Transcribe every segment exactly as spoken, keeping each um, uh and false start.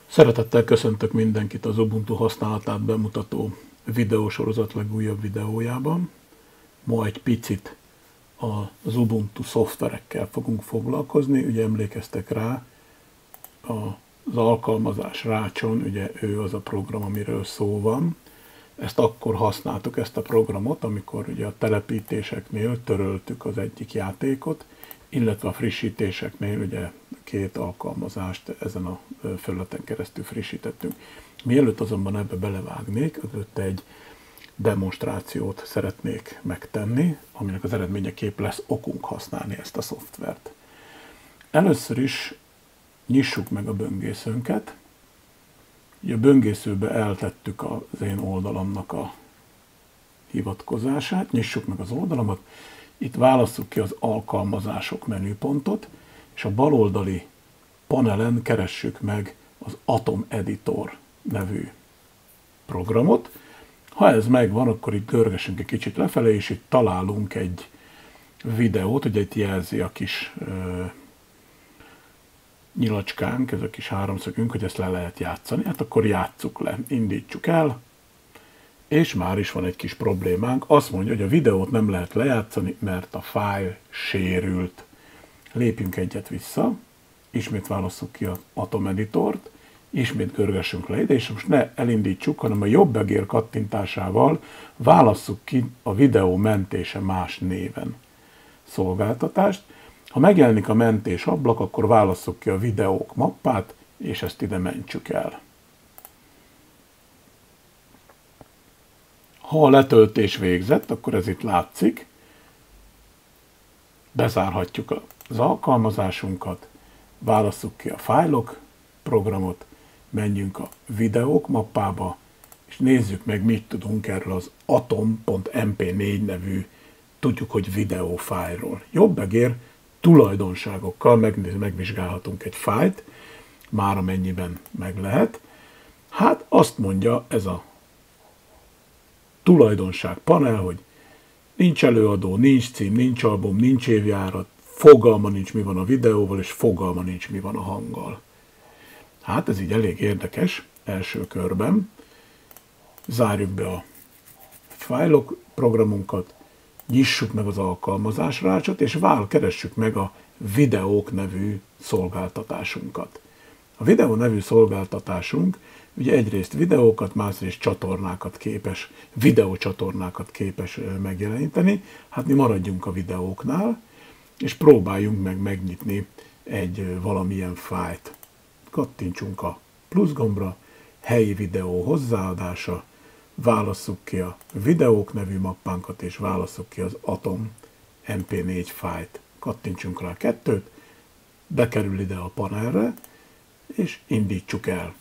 Szeretettel köszöntök mindenkit az Ubuntu használatát bemutató videósorozat legújabb videójában. Ma egy picit az Ubuntu szoftverekkel fogunk foglalkozni. Ugye emlékeztek rá, az alkalmazás rácson, ugye ő az a program, amiről szó van. Ezt akkor használtuk, ezt a programot, amikor ugye a telepítéseknél töröltük az egyik játékot, illetve a frissítéseknél ugye két alkalmazást ezen a felületen keresztül frissítettünk. Mielőtt azonban ebbe belevágnék, előtte egy demonstrációt szeretnék megtenni, aminek az eredményeképp lesz okunk használni ezt a szoftvert. Először is nyissuk meg a böngészőnket. Ugye a böngészőbe eltettük az én oldalamnak a hivatkozását, nyissuk meg az oldalamat. Itt válasszuk ki az alkalmazások menüpontot, és a baloldali panelen keressük meg az Atom Editor nevű programot. Ha ez megvan, akkor itt görgessünk egy kicsit lefelé, és itt találunk egy videót, ugye itt jelzi a kis ö, nyilacskánk, ez a kis háromszögünk, hogy ezt le lehet játszani. Hát akkor játsszuk le, indítsuk el, és már is van egy kis problémánk. Azt mondja, hogy a videót nem lehet lejátszani, mert a fájl sérült. Lépjünk egyet vissza, ismét válasszuk ki az Atom Editort, ismét görgessünk le ide, és most ne elindítsuk, hanem a jobb egér kattintásával válasszuk ki a videó mentése más néven szolgáltatást. Ha megjelenik a mentés ablak, akkor válasszuk ki a videók mappát, és ezt ide mentsük el. Ha a letöltés végzett, akkor ez itt látszik. Bezárhatjuk az alkalmazásunkat, válasszuk ki a fájlok programot, menjünk a videók mappába, és nézzük meg, mit tudunk erről az atom pont em pé négy nevű, tudjuk, hogy videófájlról. Jobb egér tulajdonságokkal megvizsgálhatunk egy fájlt, már amennyiben meg lehet. Hát azt mondja ez a tulajdonság panel, hogy nincs előadó, nincs cím, nincs album, nincs évjárat, fogalma nincs, mi van a videóval, és fogalma nincs, mi van a hanggal. Hát ez így elég érdekes első körben. Zárjuk be a fájlok programunkat, nyissuk meg az alkalmazásrácsot, és vál keressük meg a videók nevű szolgáltatásunkat. A videó nevű szolgáltatásunk ugye egyrészt videókat, másrészt csatornákat képes, videócsatornákat képes megjeleníteni. Hát mi maradjunk a videóknál, és próbáljunk meg megnyitni egy valamilyen fájlt. Kattintsunk a plusz gombra, helyi videó hozzáadása, válasszuk ki a videók nevű mappánkat, és válasszuk ki az Atom em pé négy fájlt. Kattintsunk rá a kettőt, bekerül ide a panelre, és indítsuk el.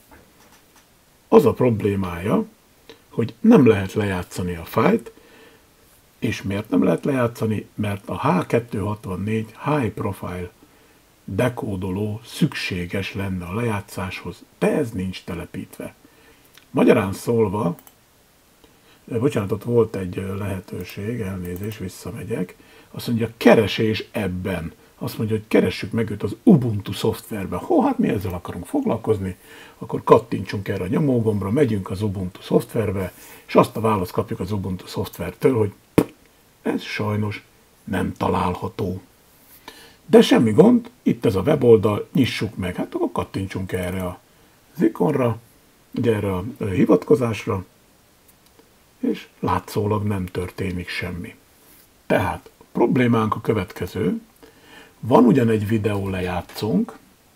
Az a problémája, hogy nem lehet lejátszani a fájlt, és miért nem lehet lejátszani? Mert a há kettőszázhatvannégy High Profile dekódoló szükséges lenne a lejátszáshoz, de ez nincs telepítve. Magyarán szólva, bocsánat, ott volt egy lehetőség, elnézés, visszamegyek, azt mondja, keresés ebben. Azt mondja, hogy keressük meg őt az Ubuntu szoftverben. Hó, hát mi ezzel akarunk foglalkozni, akkor kattintsunk erre a nyomógombra, megyünk az Ubuntu szoftverbe, és azt a választ kapjuk az Ubuntu szoftvertől, hogy ez sajnos nem található. De semmi gond, itt ez a weboldal, nyissuk meg, hát akkor kattintsunk erre az ikonra, ugye erre a hivatkozásra, és látszólag nem történik semmi. Tehát a problémánk a következő. Van ugyan egy videó lejátszónk,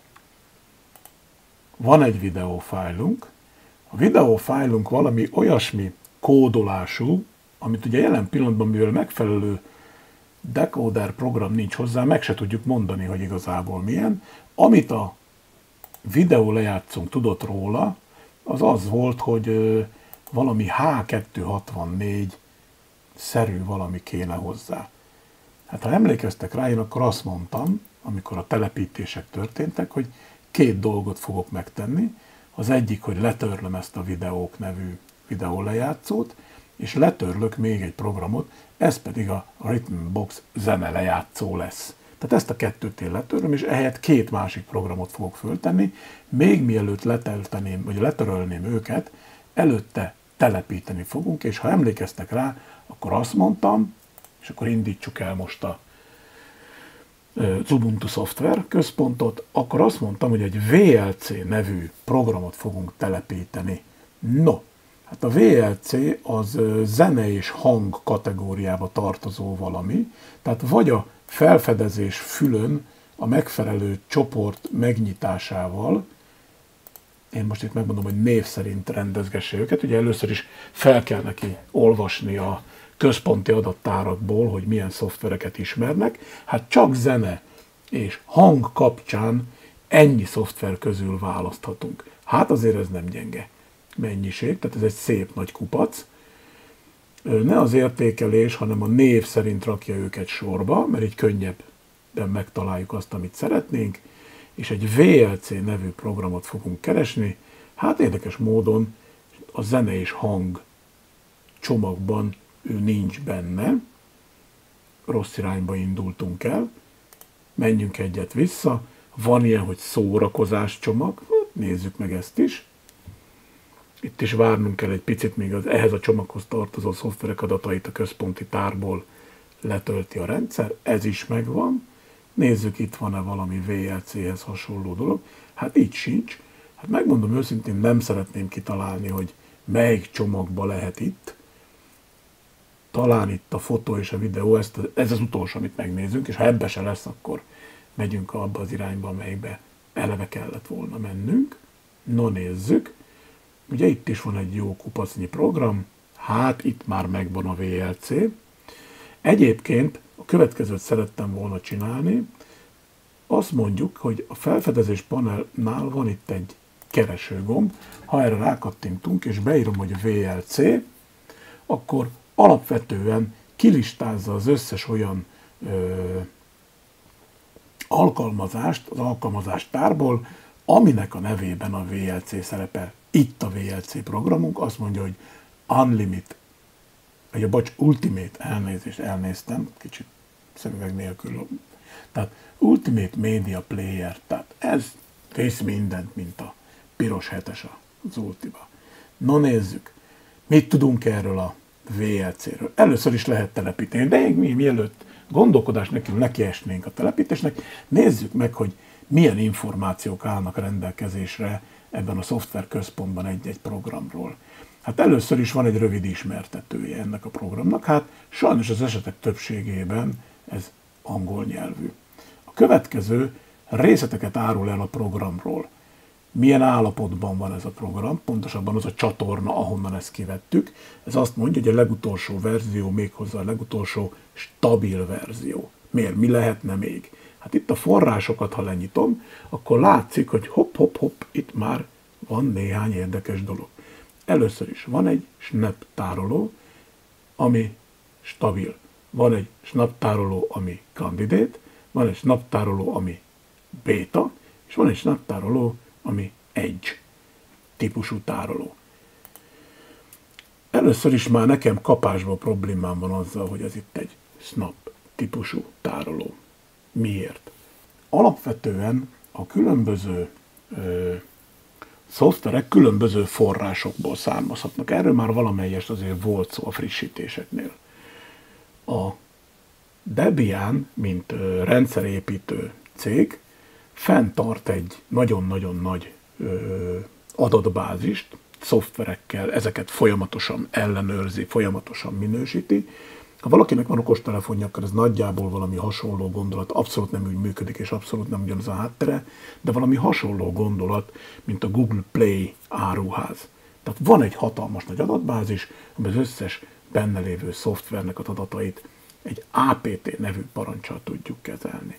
van egy videófájlunk, a videófájlunk valami olyasmi kódolású, amit ugye jelen pillanatban, mivel megfelelő decoder program nincs hozzá, meg se tudjuk mondani, hogy igazából milyen. Amit a videó lejátszónk tudott róla, az az volt, hogy valami há kettőszázhatvannégy szerű valami kéne hozzá. Hát ha emlékeztek rá, én akkor azt mondtam, amikor a telepítések történtek, hogy két dolgot fogok megtenni. Az egyik, hogy letörlöm ezt a videók nevű videólejátszót, és letörlök még egy programot, ez pedig a Rhythmbox zene lejátszó lesz. Tehát ezt a kettőt én letörlöm, és ehelyett két másik programot fogok föltenni, még mielőtt letelteném, vagy letörölném őket, előtte telepíteni fogunk, és ha emlékeztek rá, akkor azt mondtam, és akkor indítsuk el most a az Ubuntu szoftver központot, akkor azt mondtam, hogy egy vé el cé nevű programot fogunk telepíteni. No, hát a vé el cé az zene és hang kategóriába tartozó valami, tehát vagy a felfedezés fülön a megfelelő csoport megnyitásával, én most itt megmondom, hogy név szerint rendezgesse őket, ugye először is fel kell neki olvasni a központi adattárakból, hogy milyen szoftvereket ismernek, hát csak zene és hang kapcsán ennyi szoftver közül választhatunk. Hát azért ez nem gyenge mennyiség, tehát ez egy szép nagy kupac. Ne az értékelés, hanem a név szerint rakja őket sorba, mert így könnyebben megtaláljuk azt, amit szeretnénk, és egy vé el cé nevű programot fogunk keresni. Hát érdekes módon a zene és hang csomagban ő nincs benne, rossz irányba indultunk el, menjünk egyet vissza, van ilyen, hogy szórakozás csomag, nézzük meg ezt is. Itt is várnunk kell egy picit, még az ehhez a csomaghoz tartozó szoftverek adatait a központi tárból letölti a rendszer, ez is megvan. Nézzük, itt van-e valami vé el céhez hasonló dolog. Hát itt sincs. Hát megmondom őszintén, nem szeretném kitalálni, hogy melyik csomagba lehet itt. Talán itt a fotó és a videó, ezt, ez az utolsó, amit megnézünk, és ha ebbe se lesz, akkor megyünk abba az irányba, amelyikbe eleve kellett volna mennünk. No, nézzük. Ugye itt is van egy jó kupacnyi program, hát itt már megvan a vé el cé. Egyébként a következőt szerettem volna csinálni, azt mondjuk, hogy a felfedezés panelnál van itt egy keresőgomb, ha erre rákattintunk és beírom, hogy vé el cé, akkor alapvetően kilistázza az összes olyan ö, alkalmazást az alkalmazás tárból, aminek a nevében a vé el cé szerepel. Itt a vé el cé programunk azt mondja, hogy Unlimited, vagy a bocs, Ultimate, elnézést, elnéztem, kicsit szemüveg nélkül. Tehát Ultimate Media Player, tehát ez visz mindent, mint a piros hetes az Ultiba. No, nézzük, mit tudunk erről a vé el céről. Először is lehet telepíteni, de még mi, mielőtt gondolkodás nekünk nekiesnénk a telepítésnek, nézzük meg, hogy milyen információk állnak rendelkezésre ebben a szoftver központban egy-egy programról. Hát először is van egy rövid ismertetője ennek a programnak, hát sajnos az esetek többségében ez angol nyelvű. A következő részleteket árul el a programról. Milyen állapotban van ez a program, pontosabban az a csatorna, ahonnan ezt kivettük. Ez azt mondja, hogy a legutolsó verzió, méghozzá a legutolsó stabil verzió. Miért? Mi lehetne még? Hát itt a forrásokat, ha lenyitom, akkor látszik, hogy hopp-hopp-hopp, itt már van néhány érdekes dolog. Először is van egy snap tároló, ami stabil. Van egy snap tároló, ami candidate, van egy snap tároló, ami beta, és van egy snap tároló, ami edge típusú tároló. Először is már nekem kapásban problémám van azzal, hogy ez itt egy snap típusú tároló. Miért? Alapvetően a különböző ö, szoftverek különböző forrásokból származhatnak. Erről már valamelyest azért volt szó a frissítéseknél. A Debian, mint ö, rendszerépítő cég, fenntart egy nagyon-nagyon nagy ö, adatbázist, szoftverekkel, ezeket folyamatosan ellenőrzi, folyamatosan minősíti. Ha valakinek van okostelefonja, akkor ez nagyjából valami hasonló gondolat, abszolút nem úgy működik, és abszolút nem ugyanaz a háttere, de valami hasonló gondolat, mint a Google Play áruház. Tehát van egy hatalmas nagy adatbázis, amiben az összes benne lévő szoftvernek az adatait egy á pé té nevű parancsal tudjuk kezelni.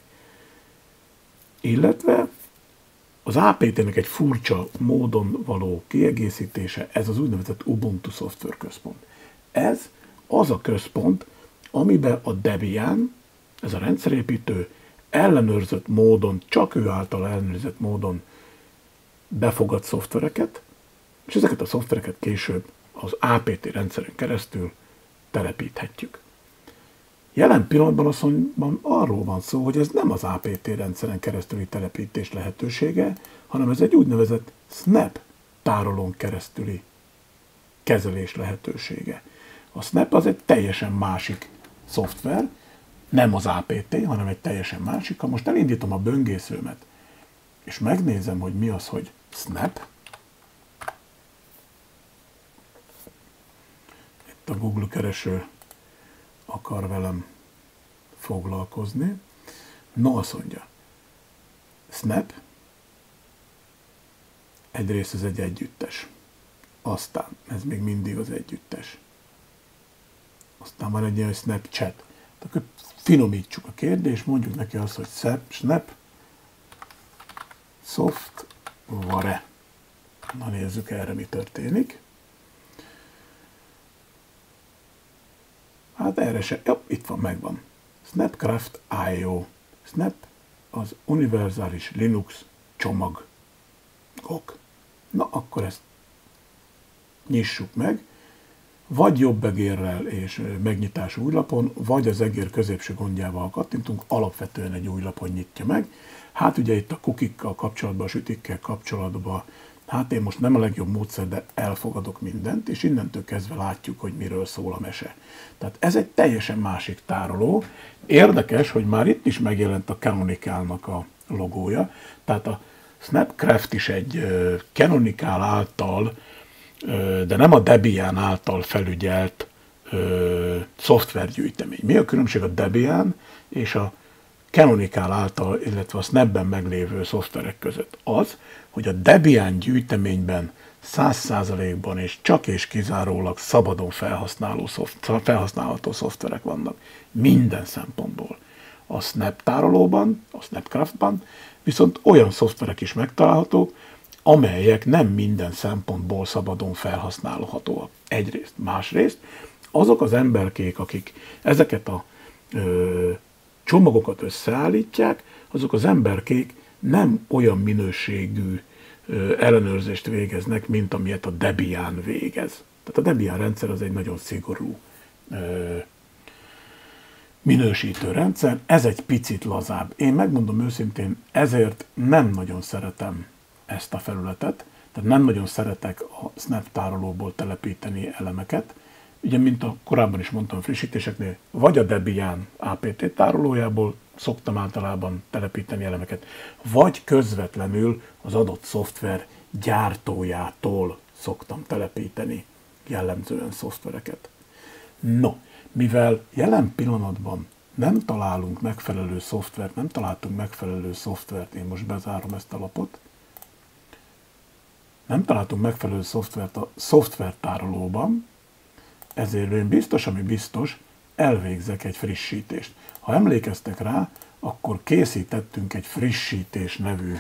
Illetve az á pé té-nek egy furcsa módon való kiegészítése, ez az úgynevezett Ubuntu Software Központ. Ez az a központ, amiben a Debian, ez a rendszerépítő, ellenőrzött módon, csak ő által ellenőrzött módon befogad szoftvereket, és ezeket a szoftvereket később az á pé té rendszeren keresztül telepíthetjük. Jelen pillanatban azonban arról van szó, hogy ez nem az á pé té rendszeren keresztüli telepítés lehetősége, hanem ez egy úgynevezett Snap tárolón keresztüli kezelés lehetősége. A Snap az egy teljesen másik szoftver, nem az á pé té, hanem egy teljesen másik. Ha most elindítom a böngészőmet, és megnézem, hogy mi az, hogy Snap, itt a Google kereső akar velem foglalkozni. No, azt mondja, Snap, egyrészt ez egy együttes. Aztán, ez még mindig az együttes. Aztán van egy ilyen Snapchat. Akkor finomítsuk a kérdést, mondjuk neki azt, hogy Snap, Software. Na nézzük erre, mi történik. Hát erre se, jó, itt van, megvan. Snapcraft i o. Snap az univerzális Linux csomagok. Na, akkor ezt nyissuk meg, vagy jobb egérrel és megnyitás új lapon, vagy az egér középső gondjával kattintunk, alapvetően egy új lapon nyitja meg. Hát ugye itt a kukikkal kapcsolatban, a sütikkel kapcsolatban, hát én most nem a legjobb módszer, de elfogadok mindent, és innentől kezdve látjuk, hogy miről szól a mese. Tehát ez egy teljesen másik tároló. Érdekes, hogy már itt is megjelent a Canonical-nak a logója, tehát a Snapcraft is egy Canonical által, de nem a Debian által felügyelt ö, szoftvergyűjtemény. Mi a különbség a Debian és a Canonical által, illetve a Snapben meglévő szoftverek között? Az, hogy a Debian gyűjteményben száz százalékban és csak és kizárólag szabadon felhasználó szoft, felhasználható szoftverek vannak. Minden szempontból. A Snap tárolóban, a Snapcraftban viszont olyan szoftverek is megtalálhatók, amelyek nem minden szempontból szabadon felhasználhatóak. Egyrészt. Másrészt azok az emberkék, akik ezeket a ö, csomagokat összeállítják, azok az emberkék nem olyan minőségű ö, ellenőrzést végeznek, mint amilyet a Debian végez. Tehát a Debian rendszer az egy nagyon szigorú ö, minősítő rendszer, ez egy picit lazább. Én megmondom őszintén, ezért nem nagyon szeretem ezt a felületet, tehát nem nagyon szeretek a Snap tárolóból telepíteni elemeket. Ugye, mint a korábban is mondtam, frissítéseknél, vagy a Debian á pé té tárolójából szoktam általában telepíteni elemeket, vagy közvetlenül az adott szoftver gyártójától szoktam telepíteni jellemzően szoftvereket. No, mivel jelen pillanatban nem találunk megfelelő szoftvert, nem találtunk megfelelő szoftvert, én most bezárom ezt a lapot, nem találtunk megfelelő szoftvert a szoftvertárolóban, ezért én biztos, ami biztos, elvégzek egy frissítést. Ha emlékeztek rá, akkor készítettünk egy frissítés nevű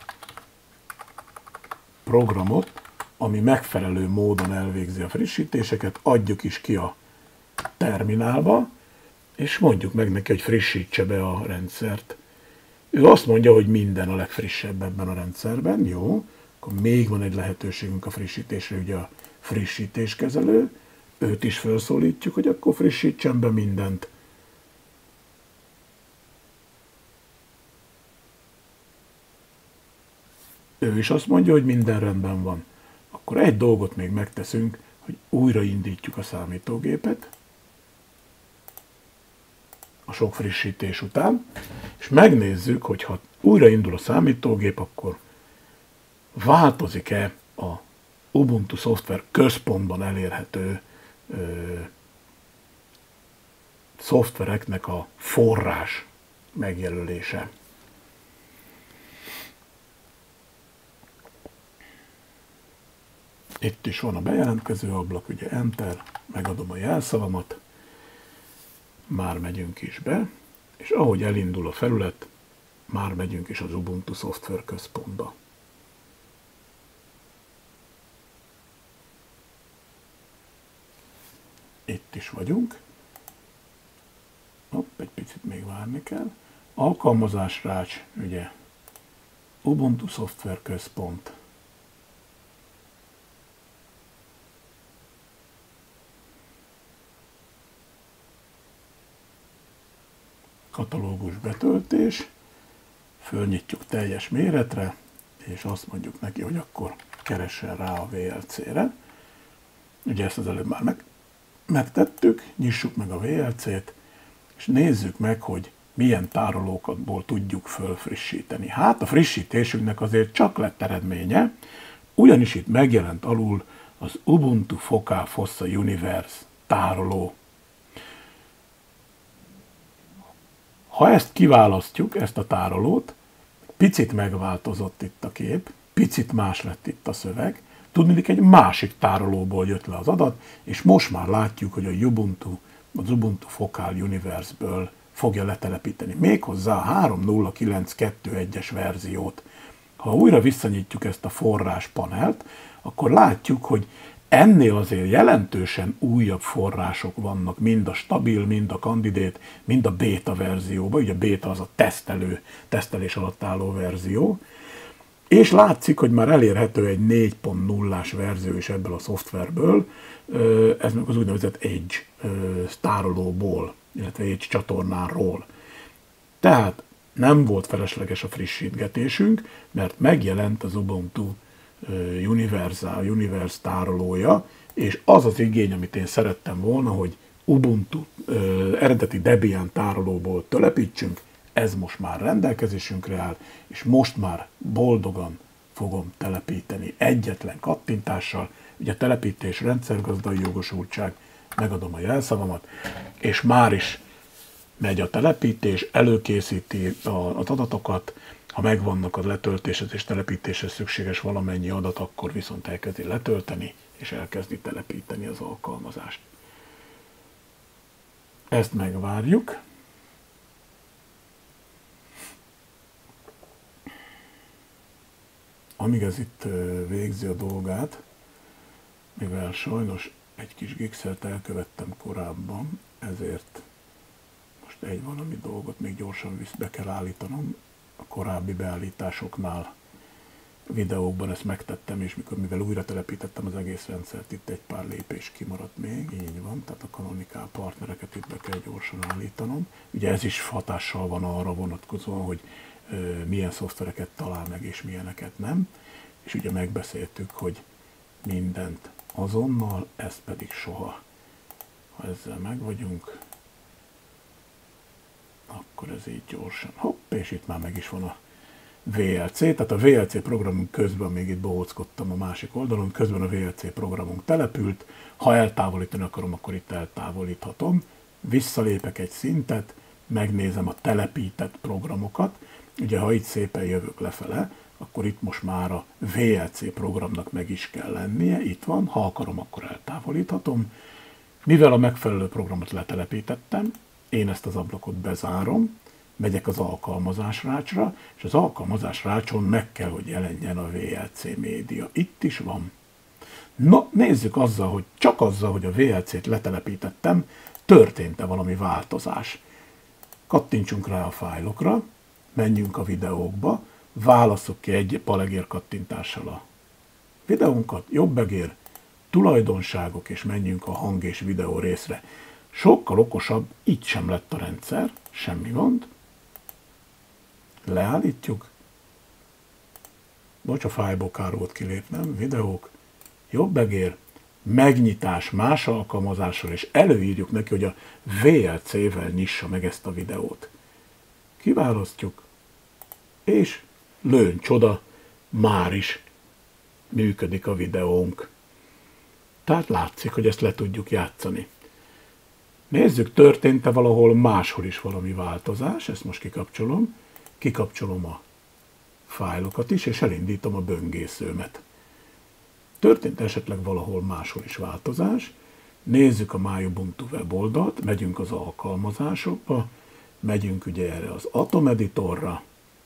programot, ami megfelelő módon elvégzi a frissítéseket, adjuk is ki a terminálba, és mondjuk meg neki, hogy frissítse be a rendszert. Ő azt mondja, hogy minden a legfrissebb ebben a rendszerben, jó, akkor még van egy lehetőségünk a frissítésre, ugye a frissítéskezelő, őt is felszólítjuk, hogy akkor frissítsen be mindent. Ő is azt mondja, hogy minden rendben van. Akkor egy dolgot még megteszünk, hogy újraindítjuk a számítógépet, a sok frissítés után, és megnézzük, hogy ha újraindul a számítógép, akkor változik-e a Ubuntu szoftver központban elérhető ö, szoftvereknek a forrás megjelölése. Itt is van a bejelentkező ablak, ugye Enter, megadom a jelszavamat, már megyünk is be, és ahogy elindul a felület, már megyünk is az Ubuntu szoftver központba. Itt is vagyunk. Hopp, egy picit még várni kell. Alkalmazásrács, ugye, Ubuntu szoftver központ. katalógus betöltés, fölnyitjuk teljes méretre, és azt mondjuk neki, hogy akkor keressen rá a vé el cére. Ugye ezt az előbb már meg, megtettük, nyissuk meg a vé el cét, és nézzük meg, hogy milyen tárolókatból tudjuk fölfrissíteni. Hát a frissítésünknek azért csak lett eredménye, ugyanis itt megjelent alul az Ubuntu Focal Fossa Universe tároló. Ha ezt kiválasztjuk, ezt a tárolót, picit megváltozott itt a kép, picit más lett itt a szöveg, tudniillik egy másik tárolóból jött le az adat, és most már látjuk, hogy a Ubuntu, az Ubuntu Focal Universe-ből fogja letelepíteni. Méghozzá a három nulla kilenc kettő egyes verziót. Ha újra visszanyitjuk ezt a forrás panelt, akkor látjuk, hogy ennél azért jelentősen újabb források vannak, mind a stabil, mind a kandidát, mind a beta verzióban, ugye a beta az a tesztelő, tesztelés alatt álló verzió, és látszik, hogy már elérhető egy négy pont nullás verzió is ebből a szoftverből, ez meg az úgynevezett Edge tárolóból, illetve Edge csatornáról. Tehát nem volt felesleges a frissítgetésünk, mert megjelent az Ubuntu Universe, Universe tárolója, és az az igény, amit én szerettem volna, hogy Ubuntu eredeti Debian tárolóból telepítsünk, ez most már rendelkezésünkre áll, és most már boldogan fogom telepíteni egyetlen kattintással, ugye telepítés, rendszergazdai jogosultság, megadom a jelszavamat, és már is megy a telepítés, előkészíti az adatokat, ha megvannak a letöltéshez és telepítéshez szükséges valamennyi adat, akkor viszont elkezdi letölteni, és elkezdi telepíteni az alkalmazást. Ezt megvárjuk. Amíg ez itt végzi a dolgát, mivel sajnos egy kis gikszert elkövettem korábban, ezért most egy valami dolgot még gyorsan be kell állítanom. A korábbi beállításoknál, videókban ezt megtettem, és mikor, mivel újra telepítettem az egész rendszert, itt egy pár lépés kimaradt még, így van, tehát a Canonical partnereket itt be kell gyorsan állítanom. Ugye ez is hatással van arra vonatkozóan, hogy ö, milyen szoftvereket talál meg, és milyeneket nem. És ugye megbeszéltük, hogy mindent azonnal, ezt pedig soha. Ha ezzel meg vagyunk, akkor ez így gyorsan, hopp, és itt már meg is van a vé el cé, tehát a vé el cé programunk közben, még itt bohóckodtam a másik oldalon, közben a vé el cé programunk települt, ha eltávolítani akarom, akkor itt eltávolíthatom, visszalépek egy szintet, megnézem a telepített programokat, ugye ha itt szépen jövök lefele, akkor itt most már a vé el cé programnak meg is kell lennie, itt van, ha akarom, akkor eltávolíthatom, mivel a megfelelő programot letelepítettem, én ezt az ablakot bezárom, megyek az alkalmazásrácsra, és az alkalmazásrácson meg kell, hogy jelenjen a vé el cé média. Itt is van. Na, nézzük azzal, hogy csak azzal, hogy a vé el cét letelepítettem, történt-e valami változás. Kattintsunk rá a fájlokra, menjünk a videókba, válasszuk ki egy palegér kattintással a videónkat, jobbegér, tulajdonságok, és menjünk a hang és videó részre. Sokkal okosabb, itt sem lett a rendszer, semmi gond. Leállítjuk. Bocs, a fájlból kár volt kilépnem, videók, jobbegér, megnyitás más alkalmazással, és előírjuk neki, hogy a vé el cével nyissa meg ezt a videót. Kiválasztjuk, és lőn csoda, már is működik a videónk. Tehát látszik, hogy ezt le tudjuk játszani. Nézzük, történt-e valahol máshol is valami változás, ezt most kikapcsolom, kikapcsolom a fájlokat is, és elindítom a böngészőmet. Történt esetleg valahol máshol is változás, nézzük a MyUbuntu weboldalt, megyünk az alkalmazásokba, megyünk ugye erre az Atom Editorra,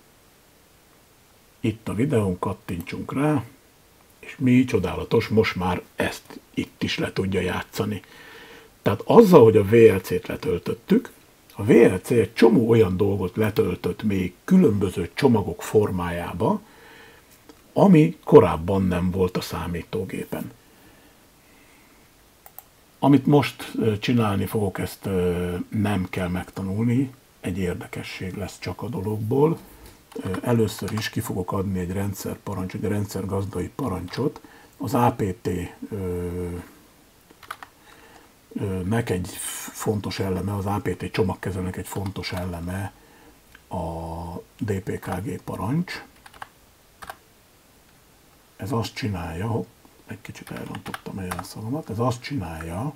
itt a videón kattintsunk rá, és mi csodálatos, most már ezt itt is le tudja játszani. Tehát azzal, hogy a vé el cét letöltöttük, a vé el cé egy csomó olyan dolgot letöltött még különböző csomagok formájába, ami korábban nem volt a számítógépen. Amit most csinálni fogok, ezt nem kell megtanulni, egy érdekesség lesz csak a dologból. Először is ki fogok adni egy rendszerparancsot, egy rendszergazdai parancsot. Az á pé té-nek egy fontos eleme, az á pé té csomagkezelőnek egy fontos eleme a dé pé ká gé parancs. Ez azt csinálja, egy kicsit elrontottam a jelszavamat, ez azt csinálja,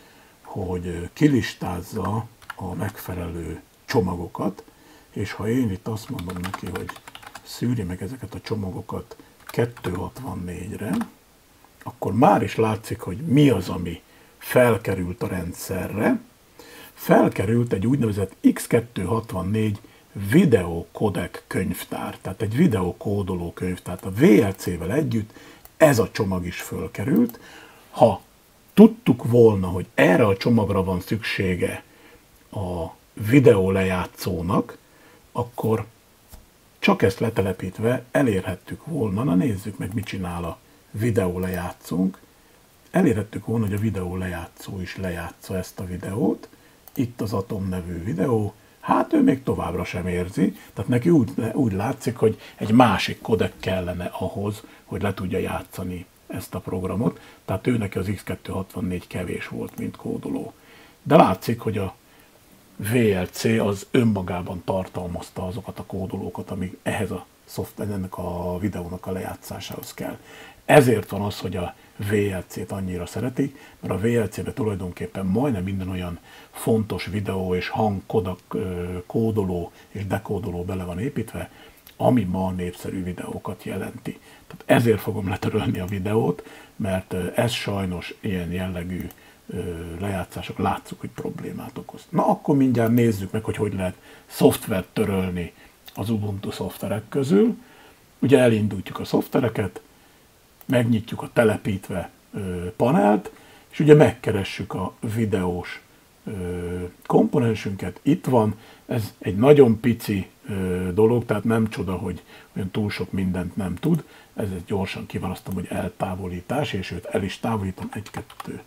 hogy kilistázza a megfelelő csomagokat, és ha én itt azt mondom neki, hogy szűrje meg ezeket a csomagokat kétszázhatvannégyre, akkor már is látszik, hogy mi az, ami felkerült a rendszerre. Felkerült egy úgynevezett iksz kétszázhatvannégy videókodek könyvtár, tehát egy videókódoló könyvtár. A vé el cé-vel együtt ez a csomag is fölkerült. Ha tudtuk volna, hogy erre a csomagra van szüksége a videó lejátszónak, akkor csak ezt letelepítve elérhettük volna, na nézzük meg, mit csinál a videó lejátszónk. Elérhettük volna, hogy a videó lejátszó is lejátsza ezt a videót. Itt az Atom nevű videó. Hát ő még továbbra sem érzi, tehát neki úgy, úgy látszik, hogy egy másik kodek kellene ahhoz, hogy le tudja játszani ezt a programot, tehát ő neki az iksz kétszázhatvannégy kevés volt, mint kódoló. De látszik, hogy a vé el cé az önmagában tartalmazta azokat a kódolókat, amik ehhez a szoftver, ennek a videónak a lejátszásához kell. Ezért van az, hogy a vé el cé-t annyira szeretik, mert a vé el cé-be tulajdonképpen majdnem minden olyan fontos videó és hangkodak, kódoló és dekódoló bele van építve, ami ma a népszerű videókat jelenti. Tehát ezért fogom letörölni a videót, mert ez sajnos ilyen jellegű lejátszások látszuk, hogy problémát okoz. Na akkor mindjárt nézzük meg, hogy hogy lehet szoftvert törölni az Ubuntu szoftverek közül. Ugye elindítjuk a szoftvereket, megnyitjuk a telepítve panelt, és ugye megkeressük a videós komponensünket. Itt van, ez egy nagyon pici dolog, tehát nem csoda, hogy olyan túl sok mindent nem tud. Ezért gyorsan kiválasztom, hogy eltávolítás, és őt el is távolítom. Egy, kettő,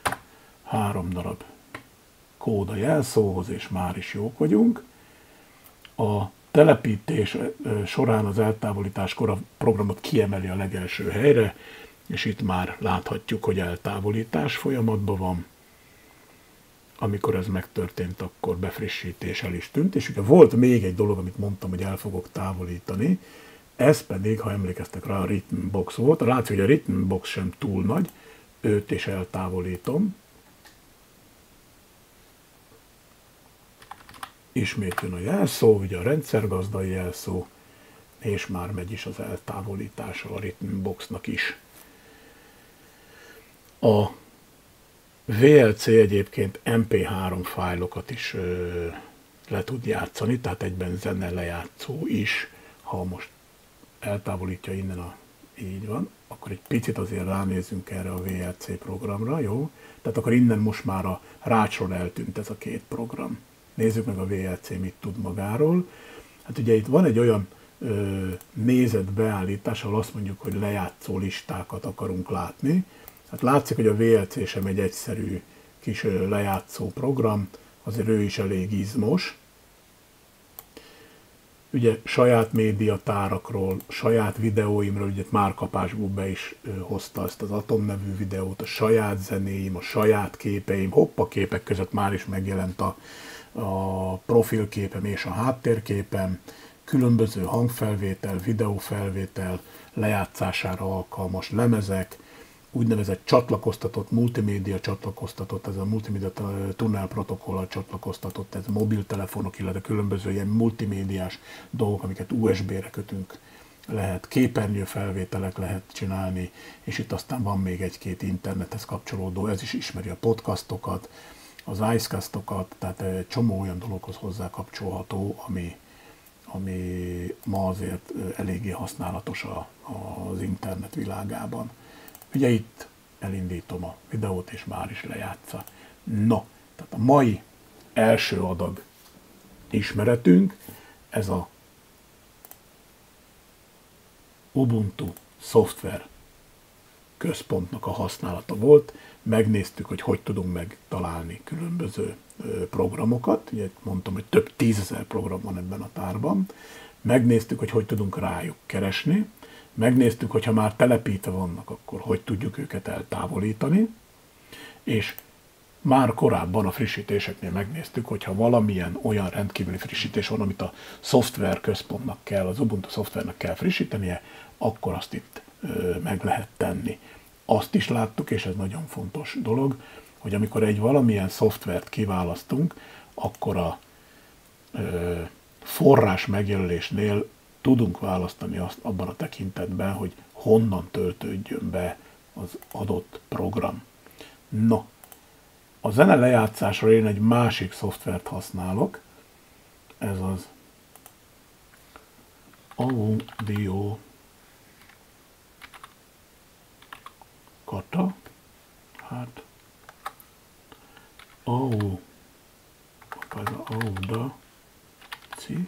három darab kód a jelszóhoz, és már is jók vagyunk. A telepítés során az eltávolításkor a programot kiemeli a legelső helyre, és itt már láthatjuk, hogy eltávolítás folyamatban van. Amikor ez megtörtént, akkor befrissítés el is tűnt, és ugye volt még egy dolog, amit mondtam, hogy el fogok távolítani, ez pedig, ha emlékeztek rá, a Rhythmbox volt. Látszik, hogy a Rhythmbox sem túl nagy, őt is eltávolítom. Ismét jön a jelszó, ugye a rendszergazdai jelszó, és már megy is az eltávolítása a Rhythmboxnak is. A vé el cé egyébként em pé három fájlokat is ö, le tud játszani, tehát egyben zene lejátszó is. Ha most eltávolítja innen a így van, akkor egy picit azért ránézzünk erre a vé el cé programra, jó? Tehát akkor innen most már a rácsról eltűnt ez a két program. Nézzük meg a vé el cé mit tud magáról. Hát ugye itt van egy olyan ö, nézetbeállítás, ahol azt mondjuk, hogy lejátszó listákat akarunk látni. Hát látszik, hogy a vé el cé sem egy egyszerű kis ö, lejátszó program, azért ő is elég izmos. Ugye saját médiatárakról, saját videóimról, ugye már kapásból be is ö, hozta ezt az Atom nevű videót, a saját zenéim, a saját képeim, hoppa képek között már is megjelent a a profilképem és a háttérképem, különböző hangfelvétel, videófelvétel lejátszására alkalmas lemezek, úgynevezett csatlakoztatott, multimédia csatlakoztatott, ez a multimédia tunnel protokollal csatlakoztatott, ez mobiltelefonok, illetve különböző ilyen multimédiás dolgok, amiket u es bé-re kötünk, lehet képernyőfelvételek lehet csinálni, és itt aztán van még egy-két internethez kapcsolódó, ez is ismeri a podcastokat, az icecastokat, tehát egy csomó olyan dologhoz hozzá kapcsolható, ami, ami ma azért eléggé használatos a, az internet világában. Ugye itt elindítom a videót, és már is lejátsza. No, tehát a mai első adag ismeretünk, ez a Ubuntu szoftver központnak a használata volt. Megnéztük, hogy hogy tudunk megtalálni különböző programokat. Ugye mondtam, hogy több tízezer program van ebben a tárban. Megnéztük, hogy hogy tudunk rájuk keresni. Megnéztük, hogy ha már telepítve vannak, akkor hogy tudjuk őket eltávolítani. És már korábban a frissítéseknél megnéztük, hogyha valamilyen olyan rendkívüli frissítés van, amit a szoftver központnak kell, az Ubuntu szoftvernek kell frissítenie, akkor azt itt ö, meg lehet tenni. Azt is láttuk, és ez nagyon fontos dolog, hogy amikor egy valamilyen szoftvert kiválasztunk, akkor a ö, forrás megjelölésnél tudunk választani azt abban a tekintetben, hogy honnan töltődjön be az adott program. No, a zene lejátszásra én egy másik szoftvert használok, ez az Audio Kata, hát Au, Audaci,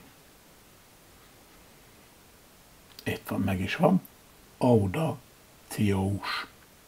itt van, meg is van, Audaciós.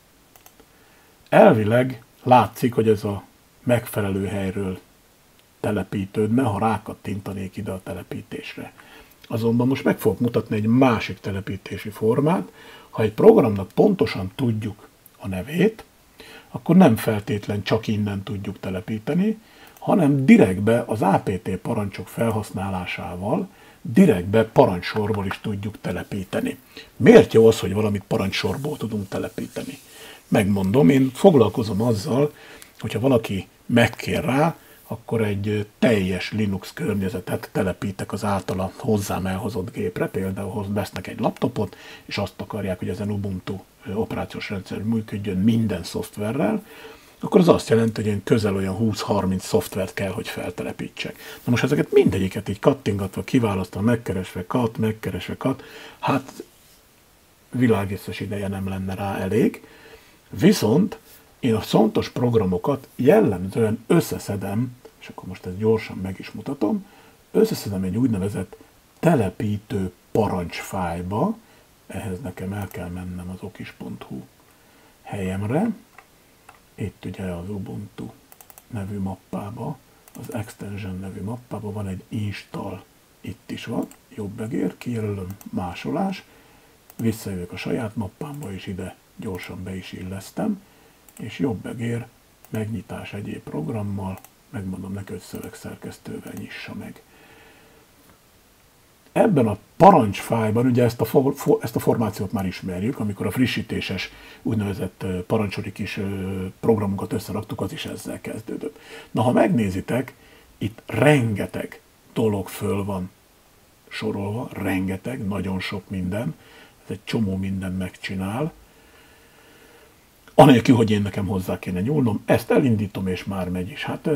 Elvileg látszik, hogy ez a megfelelő helyről telepítődne, ha rákattintanék ide a telepítésre. Azonban most meg fogok mutatni egy másik telepítési formát. Ha egy programnak pontosan tudjuk a nevét, akkor nem feltétlen csak innen tudjuk telepíteni, hanem direktbe az apt parancsok felhasználásával, direktbe parancssorból is tudjuk telepíteni. Miért jó az, hogy valamit parancssorból tudunk telepíteni? Megmondom, én foglalkozom azzal, hogyha valaki megkér rá, akkor egy teljes Linux környezetet telepítek az általa hozzám elhozott gépre, például vesznek egy laptopot, és azt akarják, hogy ezen Ubuntu operációs rendszer működjön minden szoftverrel, akkor az azt jelenti, hogy én közel olyan húsz-harminc szoftvert kell, hogy feltelepítsek. Na most ezeket mindegyiket így kattingatva, kiválasztva, megkeresve, kat, megkeresve, kat, hát világészes ideje nem lenne rá elég. Viszont én a fontos programokat jellemzően összeszedem, és akkor most ezt gyorsan meg is mutatom, összeszedem egy úgynevezett telepítő parancsfájba, ehhez nekem el kell mennem az okis pont hu helyemre, itt ugye az Ubuntu nevű mappába, az Extension nevű mappába van egy install, itt is van, jobbegér, kijelölöm másolás, visszajövök a saját mappámba, és ide gyorsan be is illesztem, és jobbegér, megnyitás egyéb programmal, megmondom neki, hogy szövegszerkesztővel nyissa meg. Ebben a parancsfájban, ugye ezt a, for, for, ezt a formációt már ismerjük, amikor a frissítéses úgynevezett parancsori kis programokat összeraktuk, az is ezzel kezdődött. Na, ha megnézitek, itt rengeteg dolog föl van sorolva, rengeteg, nagyon sok minden, ez egy csomó mindent megcsinál, anélkül, hogy én nekem hozzá kéne nyúlnom, ezt elindítom, és már megy is. Hát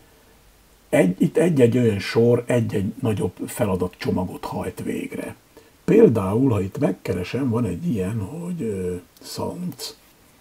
egy, itt egy-egy olyan sor, egy-egy nagyobb feladat csomagot hajt végre. Például, ha itt megkeresem, van egy ilyen, hogy uh, Sounds.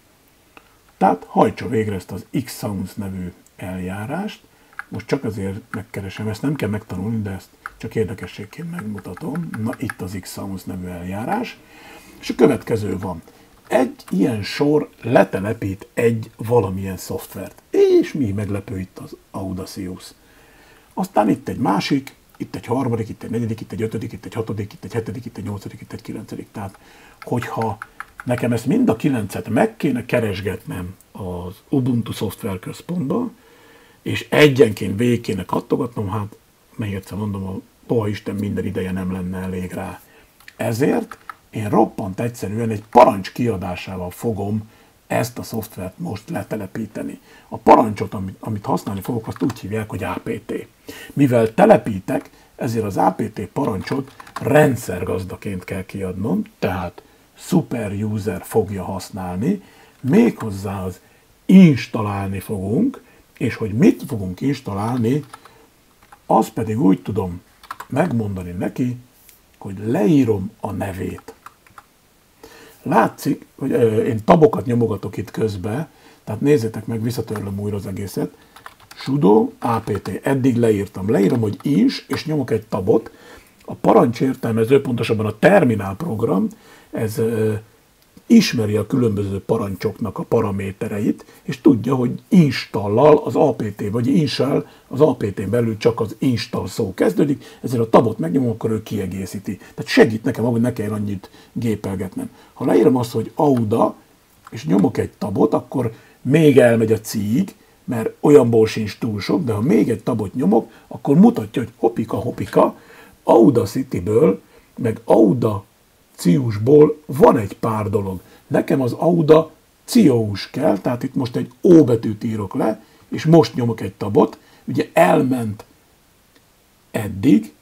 Tehát hajtsa végre ezt az Xsounds nevű eljárást. Most csak azért megkeresem, ezt nem kell megtanulni, de ezt csak érdekességként megmutatom. Na, itt az Xsounds nevű eljárás. És a következő van. Egy ilyen sor letelepít egy valamilyen szoftvert. És mi meglepő itt az Audacious. Aztán itt egy másik, itt egy harmadik, itt egy negyedik, itt egy ötödik, itt egy hatodik, itt egy hetedik, itt egy nyolcadik, itt egy kilencedik. Tehát, hogyha nekem ezt mind a kilencet meg kéne keresgetnem az Ubuntu szoftver központba, és egyenként végig kéne kattogatnom, hát még egyszer mondom, a poha Isten minden ideje nem lenne elég rá. Ezért én roppant egyszerűen egy parancs kiadásával fogom ezt a szoftvert most letelepíteni. A parancsot, amit, amit használni fogok, azt úgy hívják, hogy apt. Mivel telepítek, ezért az apt parancsot rendszergazdaként kell kiadnom, tehát super user fogja használni, méghozzá az installálni fogunk, és hogy mit fogunk installálni, azt pedig úgy tudom megmondani neki, hogy leírom a nevét. Látszik, hogy én tabokat nyomogatok itt közben, tehát nézzétek meg, visszatörlöm újra az egészet. Sudo apt, eddig leírtam. Leírom, hogy is, és nyomok egy tabot. A parancs értelmező, pontosabban a terminál program, ez ismeri a különböző parancsoknak a paramétereit, és tudja, hogy installal az apt, vagy install az apt-n belül csak az install szó kezdődik, ezért a tabot megnyomom, akkor ő kiegészíti. Tehát segít nekem, ahogy ne kell annyit gépelgetnem. Ha leírom azt, hogy auda, és nyomok egy tabot, akkor még elmegy a cíg, mert olyanból sincs túl sok, de ha még egy tabot nyomok, akkor mutatja, hogy hopika, hopika, Audacity-ből, meg Audaciusból van egy pár dolog. Nekem az Audacius kell, tehát itt most egy O betűt írok le, és most nyomok egy tabot, ugye elment eddig,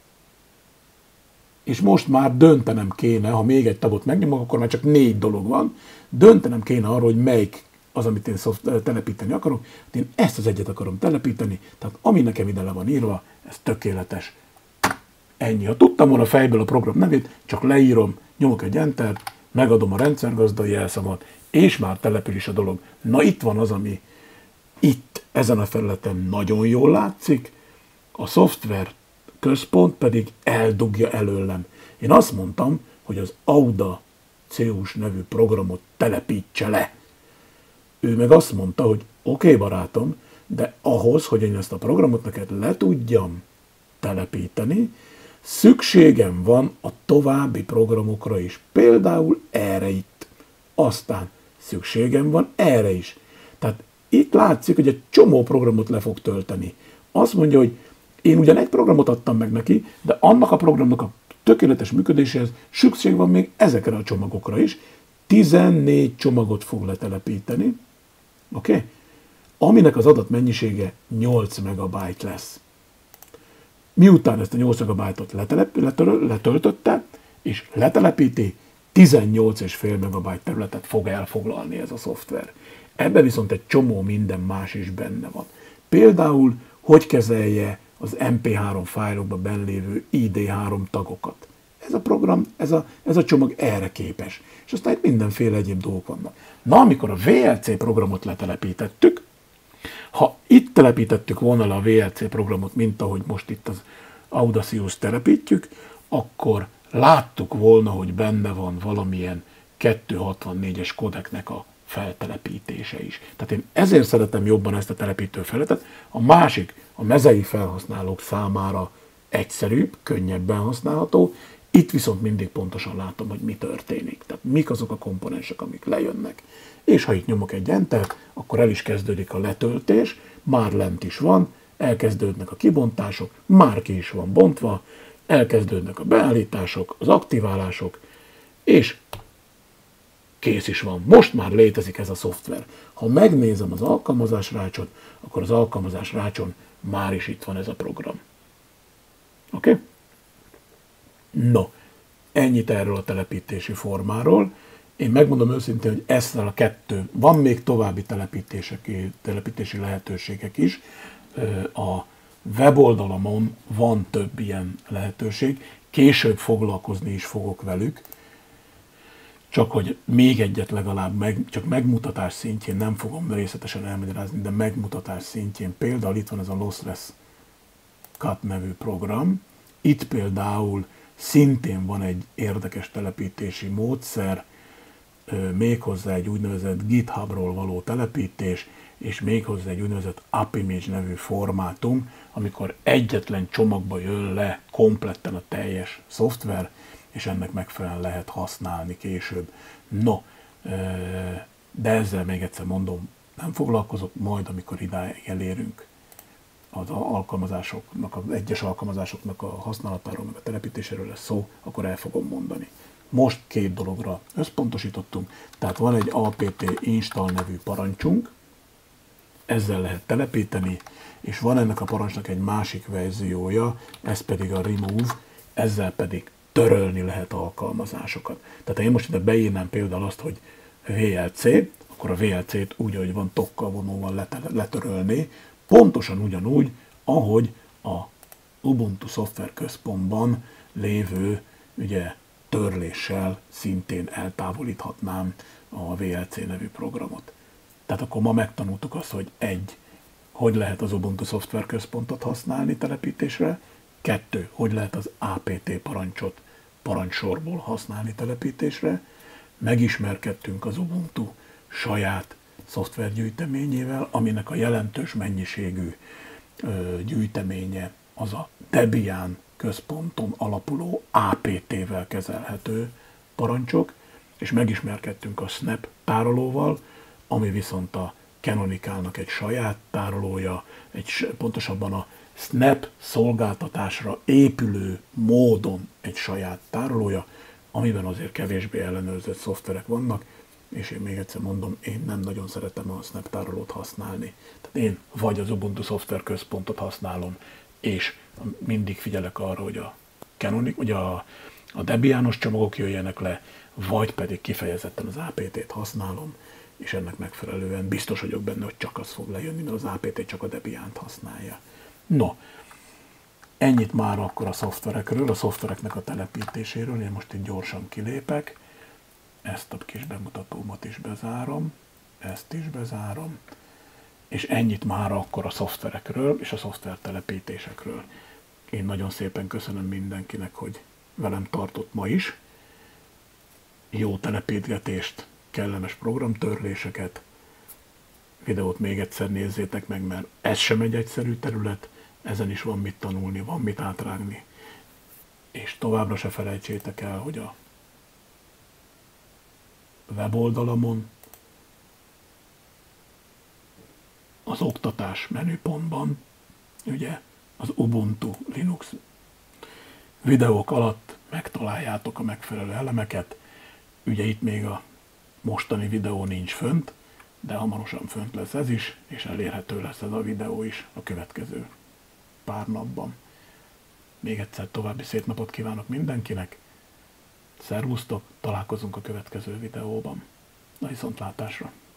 és most már döntenem kéne, ha még egy tabot megnyomok, akkor már csak négy dolog van, döntenem kéne arról, hogy melyik az, amit én telepíteni akarok. Én ezt az egyet akarom telepíteni, tehát ami nekem ide le van írva, ez tökéletes. Ennyi. Ha tudtam volna fejből a program nevét, csak leírom, nyomok egy Enter, megadom a rendszergazdai jelszavat, és már települ is a dolog. Na itt van az, ami itt, ezen a felületen nagyon jól látszik, a szoftver központ pedig eldugja előlem. Én azt mondtam, hogy az Audacius nevű programot telepítse le. Ő meg azt mondta, hogy oké, okay, barátom, de ahhoz, hogy én ezt a programot neked le tudjam telepíteni, szükségem van a további programokra is. Például erre itt. Aztán szükségem van erre is. Tehát itt látszik, hogy egy csomó programot le fog tölteni. Azt mondja, hogy én ugyan egy programot adtam meg neki, de annak a programnak a tökéletes működéséhez szükség van még ezekre a csomagokra is. tizennégy csomagot fog letelepíteni, oké? Okay? Aminek az adatmennyisége nyolc megabyte lesz. Miután ezt a nyolc megabájtot letöltötte, és letelepíti, tizennyolc egész öt megabyte területet fog elfoglalni ez a szoftver. Ebben viszont egy csomó minden más is benne van. Például, hogy kezelje az em pé három fájlokban benn lévő i dé három tagokat. Ez a program, ez a, ez a csomag erre képes. És aztán itt mindenféle egyéb dolgok vannak. Na, amikor a vé el cé programot letelepítettük, ha itt telepítettük volna le a vé el cé programot, mint ahogy most itt az Audacius telepítjük, akkor láttuk volna, hogy benne van valamilyen kétszázhatvannégyes kodeknek a feltelepítése is. Tehát én ezért szeretem jobban ezt a telepítő felületet. A másik, a mezei felhasználók számára egyszerűbb, könnyebben használható, itt viszont mindig pontosan látom, hogy mi történik. Tehát mik azok a komponensek, amik lejönnek. És ha itt nyomok egy Enter, akkor el is kezdődik a letöltés, már lent is van, elkezdődnek a kibontások, már ki is van bontva, elkezdődnek a beállítások, az aktiválások, és kész is van. Most már létezik ez a szoftver. Ha megnézem az alkalmazás rácsot, akkor az alkalmazás rácson már is itt van ez a program. Oké? Okay? No, ennyit erről a telepítési formáról. Én megmondom őszintén, hogy ezzel a kettő, van még további telepítések, telepítési lehetőségek is. A weboldalamon van több ilyen lehetőség, később foglalkozni is fogok velük, csak hogy még egyet legalább, meg, csak megmutatás szintjén, nem fogom részletesen elmagyarázni, de megmutatás szintjén, például itt van ez a Lossless Cut nevű program, itt például szintén van egy érdekes telepítési módszer, méghozzá egy úgynevezett GitHubról való telepítés, és méghozzá egy úgynevezett AppImage nevű formátum, amikor egyetlen csomagba jön le kompletten a teljes szoftver, és ennek megfelelően lehet használni később. No, de ezzel még egyszer mondom, nem foglalkozok, majd amikor idáig elérünk az alkalmazásoknak, az egyes alkalmazásoknak a használatáról, meg a telepítéséről lesz szó, akkor el fogom mondani. Most két dologra összpontosítottunk, tehát van egy apt install nevű parancsunk, ezzel lehet telepíteni, és van ennek a parancsnak egy másik verziója, ez pedig a remove, ezzel pedig törölni lehet alkalmazásokat. Tehát én most ide beírnám például azt, hogy vé el cé, akkor a vé el cét úgy, ahogy van tokkal vonóval letörölni, pontosan ugyanúgy, ahogy a Ubuntu Szoftver Központban lévő ugye, törléssel szintén eltávolíthatnám a vé el cé nevű programot. Tehát akkor ma megtanultuk azt, hogy egy, hogy lehet az Ubuntu Szoftver Központot használni telepítésre, kettő, hogy lehet az apt parancsot parancssorból használni telepítésre, megismerkedtünk az Ubuntu saját szoftvergyűjteményével, aminek a jelentős mennyiségű ö, gyűjteménye az a Debian központon alapuló á pé té-vel kezelhető parancsok, és megismerkedtünk a Snap tárolóval, ami viszont a Canonicalnak egy saját tárolója, egy, pontosabban a Snap szolgáltatásra épülő módon egy saját tárolója, amiben azért kevésbé ellenőrzött szoftverek vannak, és én még egyszer mondom, én nem nagyon szeretem a Snap tárolót használni. Tehát én vagy az Ubuntu Szoftver Központot használom, és mindig figyelek arra, hogy a Canonic, ugye a, a Debianos csomagok jöjjenek le, vagy pedig kifejezetten az á pé té-t használom, és ennek megfelelően biztos vagyok benne, hogy csak az fog lejönni, mert az á pé té csak a Debiant használja. No, ennyit már akkor a szoftverekről, a szoftvereknek a telepítéséről, én most itt gyorsan kilépek, ezt a kis bemutatómat is bezárom, ezt is bezárom, és ennyit már akkor a szoftverekről és a szoftver telepítésekről. Én nagyon szépen köszönöm mindenkinek, hogy velem tartott ma is. Jó telepítgetést, kellemes programtörléseket, videót még egyszer nézzétek meg, mert ez sem egy egyszerű terület, ezen is van mit tanulni, van mit átrágni. És továbbra se felejtsétek el, hogy a weboldalamon az oktatás menüpontban, ugye az Ubuntu Linux videók alatt megtaláljátok a megfelelő elemeket. Ugye itt még a mostani videó nincs fönt, de hamarosan fönt lesz ez is, és elérhető lesz ez a videó is a következő pár napban. Még egyszer további szép napot kívánok mindenkinek. Szervusztok, találkozunk a következő videóban. Na viszontlátásra!